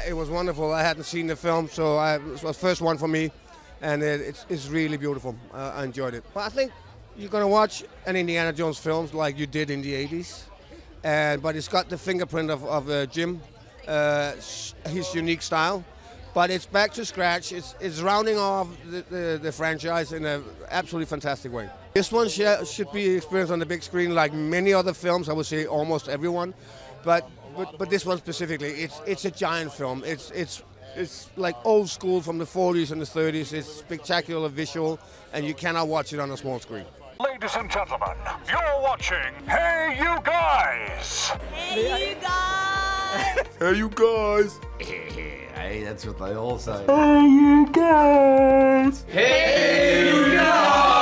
It was wonderful. I hadn't seen the film, so it was the first one for me, and it's really beautiful. I enjoyed it. But I think you're going to watch an Indiana Jones film like you did in the 80s, but it's got the fingerprint of Jim, his unique style. But it's back to scratch. It's rounding off the franchise in an absolutely fantastic way. This one should be experienced on the big screen like many other films. I would say almost everyone, but this one specifically, it's a giant film. It's like old school from the 40s and the 30s. It's spectacular visual, and you cannot watch it on a small screen. Ladies and gentlemen, you're watching Hey You Guys! Hey, you guys! Hey, you guys! Hey, that's what they all say. Hey, you guys! Hey, you guys!